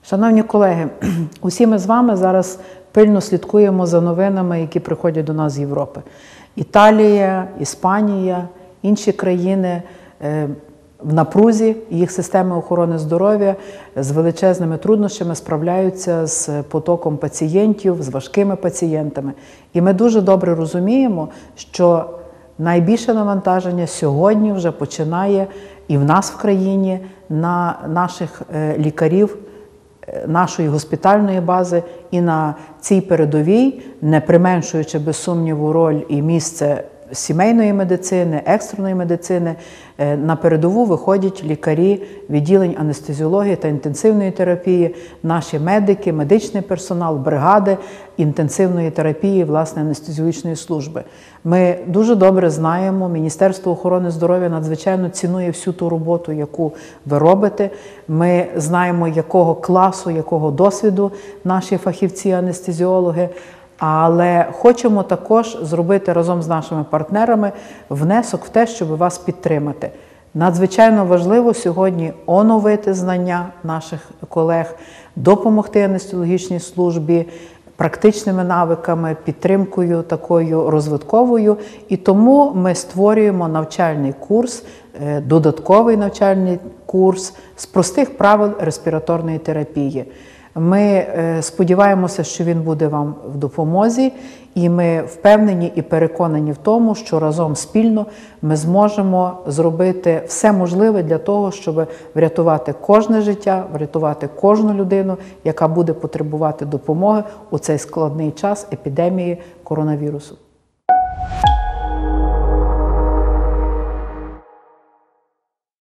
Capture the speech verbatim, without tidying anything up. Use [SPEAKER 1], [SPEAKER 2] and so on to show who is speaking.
[SPEAKER 1] Шановні колеги, усі ми з вами зараз пильно слідкуємо за новинами, які приходять до нас з Європи. Італія, Іспанія, інші країни в напрузі, їх системи охорони здоров'я з величезними труднощами справляються з потоком пацієнтів, з важкими пацієнтами. І ми дуже добре розуміємо, що найбільше навантаження сьогодні вже починає і в нас в країні на наших лікарів, нашої госпітальної бази, і на цій передовій, не применшуючи без сумніву роль і місце сімейної медицини, екстреної медицини, на передову виходять лікарі відділень анестезіології та інтенсивної терапії, наші медики, медичний персонал, бригади інтенсивної терапії, власне, анестезіологічної служби. Ми дуже добре знаємо, Міністерство охорони здоров'я надзвичайно цінує всю ту роботу, яку ви робите. Ми знаємо, якого класу, якого досвіду наші фахівці-анестезіологи. Але хочемо також зробити разом з нашими партнерами внесок в те, щоб вас підтримати. Надзвичайно важливо сьогодні оновити знання наших колег, допомогти анестезіологічній службі практичними навиками, підтримкою такою розвитковою. І тому ми створюємо навчальний курс, додатковий навчальний курс з простих правил респіраторної терапії. Ми сподіваємося, що він буде вам в допомозі, і ми впевнені і переконані в тому, що разом спільно ми зможемо зробити все можливе для того, щоб врятувати кожне життя, врятувати кожну людину, яка буде потребувати допомоги у цей складний час епідемії коронавірусу.